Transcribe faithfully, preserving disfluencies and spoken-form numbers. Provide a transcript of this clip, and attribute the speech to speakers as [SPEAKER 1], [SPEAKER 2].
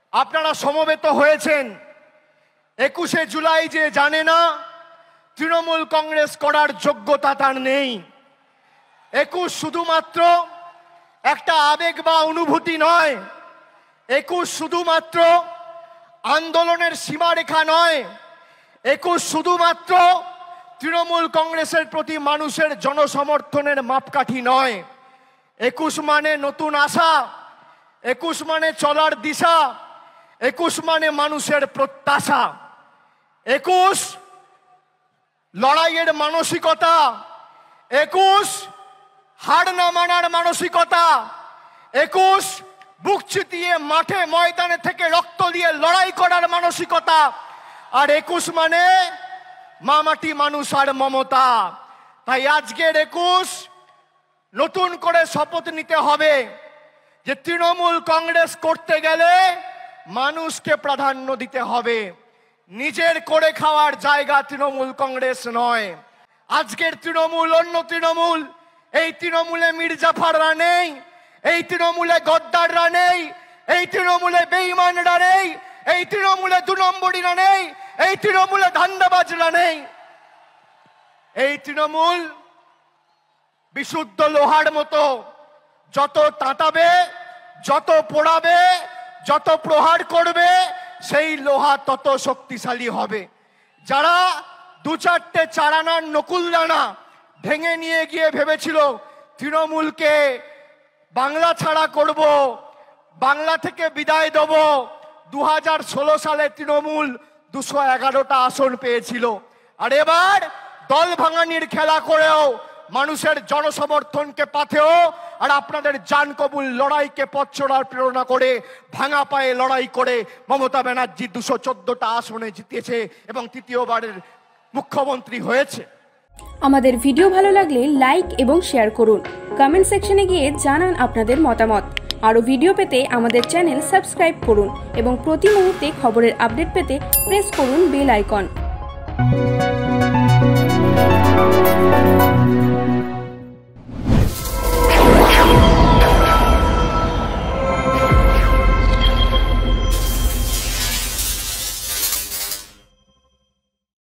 [SPEAKER 1] আপনারা সমবেত হয়েছেন। একুশে জুলাই যে জানে না তৃণমূল কংগ্রেস করার যোগ্যতা তার নেই। একুশ শুধুমাত্র একটা আবেগ বা অনুভূতি নয়, একুশ শুধুমাত্র আন্দোলনের সীমারেখা নয়, একুশ শুধুমাত্র তৃণমূল কংগ্রেসের প্রতি মানুষের জনসমর্থনের মাপকাঠি নয়। একুশ মানে নতুন আশা, একুশ মানে চলার দিশা, একুশ মানে মানুষের প্রত্যাশা, একুশ লড়াইয়ের মানসিকতা, একুশ হার না মানার মানসিকতা, একুশ বুক চিতিয়ে মাঠে ময়দানে থেকে রক্ত দিয়ে লড়াই করার মানসিকতা, আর একুশ মানে মা মাটি মানুষ আর মমতা। তাই আজকের একুশ নতুন করে শপথ নিতে হবে যে তৃণমূল কংগ্রেস করতে গেলে মানুষকে প্রাধান্য দিতে হবে, নিজের করে খাওয়ার জায়গা তৃণমূল কংগ্রেস নয়। আজকের তৃণমূল অন্য তৃণমূল, এই তৃণমূলে মির্জাফাররা নেই, এই তৃণমূলে গদ্দাররা নেই, এই তৃণমূলে বেঈমানরা নেই, এই তৃণমূলে দু নম্বরীরা নেই, এই তৃণমূলে ধান্দাবাজরা নেই। এই তৃণমূল বিশুদ্ধ লোহার মতো, যত তাঁতাবে, যত পোড়াবে, যত প্রহার করবে সেই লোহা তত শক্তিশালী হবে। যারা দু চারটে চারানার নকুলদানা ভেঙে নিয়ে গিয়ে ভেবেছিল তৃণমূলকে বাংলা ছাড়া করব, বাংলা থেকে বিদায় দেব, দু হাজার ষোলো সালে তৃণমূল দুশো এগারোটা আসন পেয়েছিল, আর এবার দল ভাঙানির খেলা করেও মানুষের জনসমর্থনকে পাথেও আর আপনাদের জান কবুল লড়াইকে পথ চড়ার প্রেরণা করে ভাঙা পায়ে লড়াই করে মমতা ব্যানার্জি দুশো চোদ্দটা আসনে জিতেছে এবং তৃতীয়বারের মুখ্যমন্ত্রী হয়েছে।
[SPEAKER 2] আমাদের ভিডিও ভালো লাগলে লাইক এবং শেয়ার করুন, কমেন্ট সেকশনে গিয়ে জানান আপনাদের মতামত। আরও ভিডিও পেতে আমাদের চ্যানেল সাবস্ক্রাইব করুন এবং প্রতি মুহূর্তে খবরের আপডেট পেতে প্রেস করুন বেল আইকন।